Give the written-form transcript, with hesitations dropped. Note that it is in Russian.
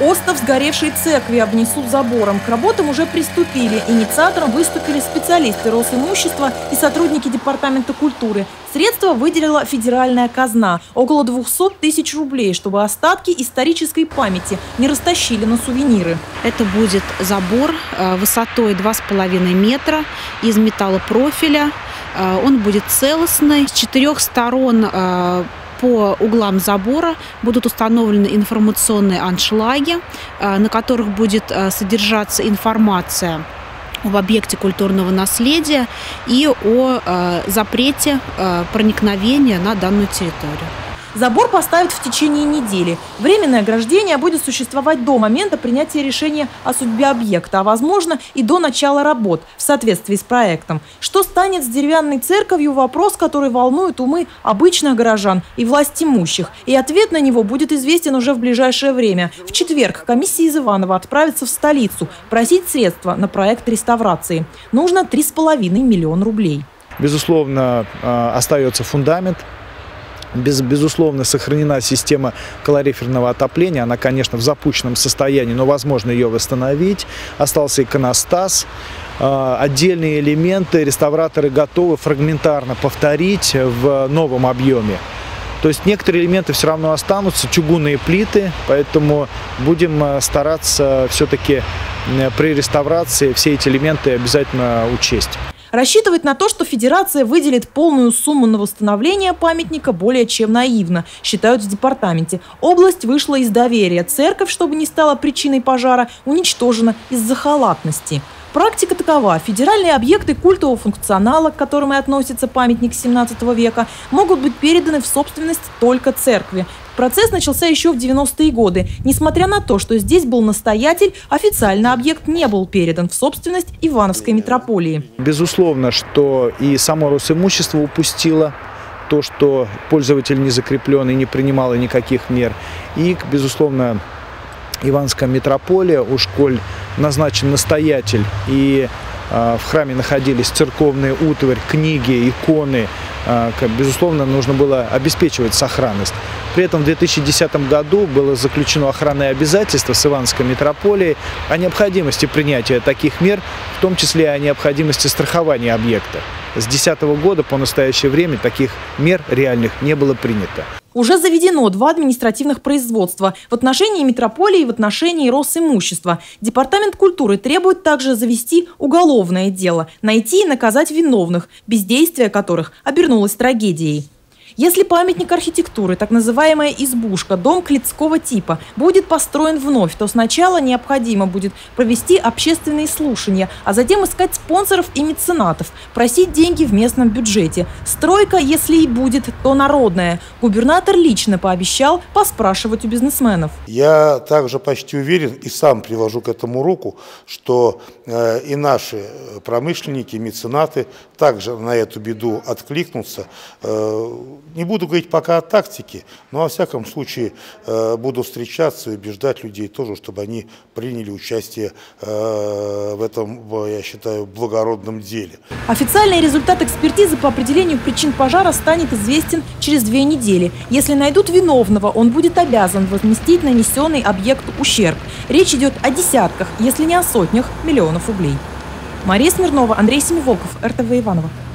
Остов сгоревшей церкви обнесут забором. К работам уже приступили. Инициатором выступили специалисты Росимущества и сотрудники Департамента культуры. Средства выделила федеральная казна – около 200 тысяч рублей, чтобы остатки исторической памяти не растащили на сувениры. Это будет забор высотой 2,5 метра из металлопрофиля. Он будет целостный. С 4 сторон по углам забора будут установлены информационные аншлаги, на которых будет содержаться информация об объекте культурного наследия и о запрете проникновения на данную территорию. Забор поставят в течение недели. Временное ограждение будет существовать до момента принятия решения о судьбе объекта, а возможно и до начала работ в соответствии с проектом. Что станет с деревянной церковью – вопрос, который волнует умы обычных горожан и власть имущих. И ответ на него будет известен уже в ближайшее время. В четверг комиссия из Иваново отправится в столицу просить средства на проект реставрации. Нужно 3,5 миллиона рублей. Безусловно, остается фундамент. Безусловно, сохранена система калориферного отопления. Она, конечно, в запущенном состоянии, но возможно ее восстановить. Остался иконостас. Отдельные элементы реставраторы готовы фрагментарно повторить в новом объеме. То есть некоторые элементы все равно останутся, чугунные плиты, поэтому будем стараться все-таки при реставрации все эти элементы обязательно учесть. Рассчитывать на то, что Федерация выделит полную сумму на восстановление памятника, более чем наивно, считают в департаменте. Область вышла из доверия. Церковь, чтобы не стала причиной пожара, уничтожена из-за халатности. Практика такова. Федеральные объекты культового функционала, к которым и относится памятник 17 века, могут быть переданы в собственность только церкви. Процесс начался еще в 90-е годы. Несмотря на то, что здесь был настоятель, официально объект не был передан в собственность Ивановской митрополии. Безусловно, что и само Росимущество упустило то, что пользователь не закреплен и не принимал никаких мер. И, безусловно, Ивановская митрополия, уж коль назначен настоятель, и в храме находились церковные утварь, книги, иконы, безусловно, нужно было обеспечивать сохранность. При этом в 2010 году было заключено охранное обязательство с Ивановской митрополией о необходимости принятия таких мер, в том числе о необходимости страхования объекта. С 2010 года по настоящее время таких мер реальных не было принято. Уже заведено 2 административных производства в отношении митрополии и в отношении Росимущества. Департамент культуры требует также завести уголовное дело, найти и наказать виновных, бездействие которых обернулось трагедией. Если памятник архитектуры, так называемая избушка, дом клетского типа, будет построен вновь, то сначала необходимо будет провести общественные слушания, а затем искать спонсоров и меценатов, просить деньги в местном бюджете. Стройка, если и будет, то народная. Губернатор лично пообещал поспрашивать у бизнесменов. Я также почти уверен и сам привожу к этому руку, что и наши промышленники, меценаты также на эту беду откликнутся. Не буду говорить пока о тактике, но во всяком случае буду встречаться и убеждать людей тоже, чтобы они приняли участие в этом, я считаю, благородном деле. Официальный результат экспертизы по определению причин пожара станет известен через 2 недели. Если найдут виновного, он будет обязан возместить нанесенный объекту ущерб. Речь идет о десятках, если не о сотнях миллионов рублей. Мария Смирнова, Андрей Семиволков, РТВ Иваново.